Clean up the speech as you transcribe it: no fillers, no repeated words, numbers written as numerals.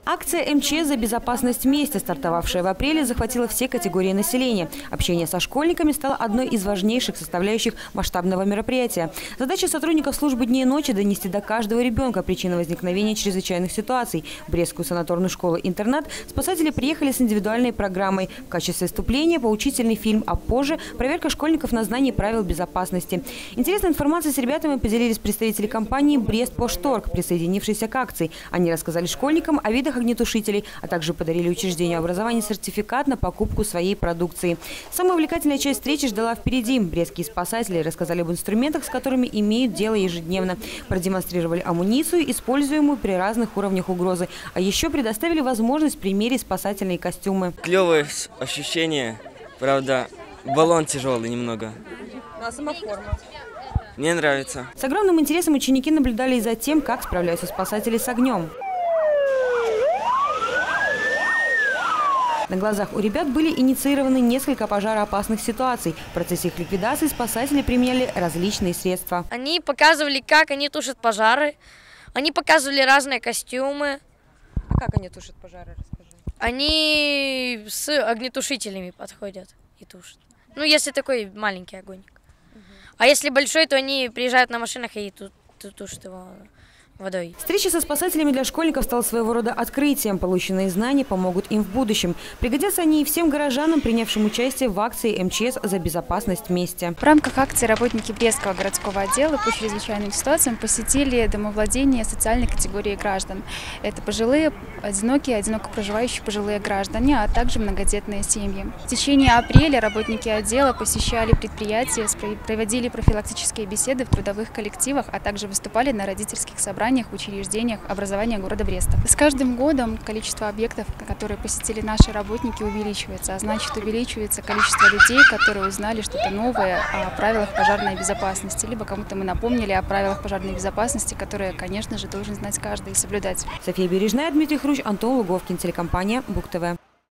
Акция МЧС за безопасность вместе, стартовавшая в апреле, захватила все категории населения. Общение со школьниками стало одной из важнейших составляющих масштабного мероприятия. Задача сотрудников службы дней и ночи – донести до каждого ребенка причины возникновения чрезвычайных ситуаций. В Брестскую санаторную школу-интернат спасатели приехали с индивидуальной программой. В качестве вступления поучительный фильм, а позже – проверка школьников на знание правил безопасности. Интересной информацией с ребятами поделились представители компании «Брестпошторг», присоединившиеся к акции. Они рассказали школьникам о видах огнетушителей, а также подарили учреждению образования сертификат на покупку своей продукции. Самая увлекательная часть встречи ждала впереди. Брестские спасатели рассказали об инструментах, с которыми имеют дело ежедневно. Продемонстрировали амуницию, используемую при разных уровнях угрозы. А еще предоставили возможность примерить спасательные костюмы. Клевое ощущение, правда, баллон тяжелый немного. А сама форма? Мне нравится. С огромным интересом ученики наблюдали и за тем, как справляются спасатели с огнем. На глазах у ребят были инициированы несколько пожароопасных ситуаций. В процессе их ликвидации спасатели применяли различные средства. Они показывали, как они тушат пожары. Они показывали разные костюмы. А как они тушат пожары, расскажи? Они с огнетушителями подходят и тушат. Ну, если такой маленький огонек. А если большой, то они приезжают на машинах и тушат его водой. Встреча со спасателями для школьников стала своего рода открытием. Полученные знания помогут им в будущем. Пригодятся они и всем горожанам, принявшим участие в акции МЧС за безопасность вместе. В рамках акции работники Брестского городского отдела по чрезвычайным ситуациям посетили домовладения социальной категории граждан. Это пожилые, одинокие, одиноко проживающие пожилые граждане, а также многодетные семьи. В течение апреля работники отдела посещали предприятия, проводили профилактические беседы в трудовых коллективах, а также выступали на родительских собраниях, учреждениях образования города Бреста. С каждым годом количество объектов, которые посетили наши работники, увеличивается, а значит увеличивается количество людей, которые узнали что-то новое о правилах пожарной безопасности, либо кому-то мы напомнили о правилах пожарной безопасности, которые, конечно же, должен знать каждый и соблюдать. София Бережная, Дмитрий Хрущ, Антон Луговкин, телекомпания БуК ТВ.